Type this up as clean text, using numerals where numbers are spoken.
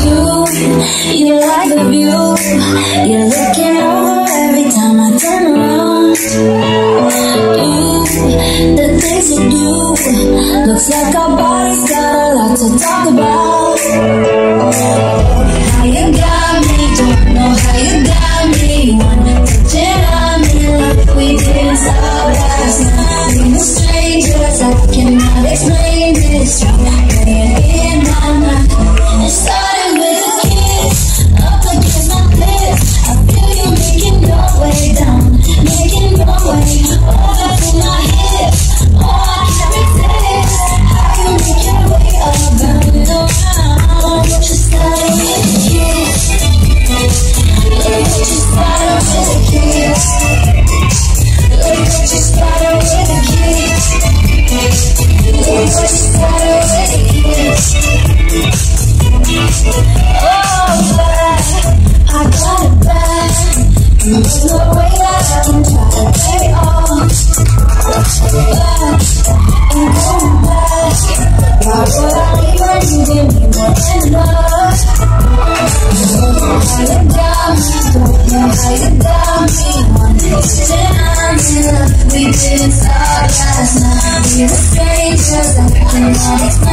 You like the view. You're looking over every time I turn around. The things you do, looks like our bodies got a lot to talk about. How you got me, don't know how you got me. Wanna touching on me like we didn't stop last night. We were strangers, I cannot explain this. You're playing in my mind. It started with a kiss, up against my lips. I feel you making your way down, making your way over to my hips. Oh, I can't resist. How you make your way around and around. You started with a kiss. Look what you started with a kiss. Look what you started with a kiss. Look what you started with a kiss. Oh, but I got it back. There's no way that I can try to play it off. I'm going back. Why would I leave when you give me more than enough? How you got me, don't know how you got me. One instant I'm in love, we didn't start last night. We were strangers, I cannot explain.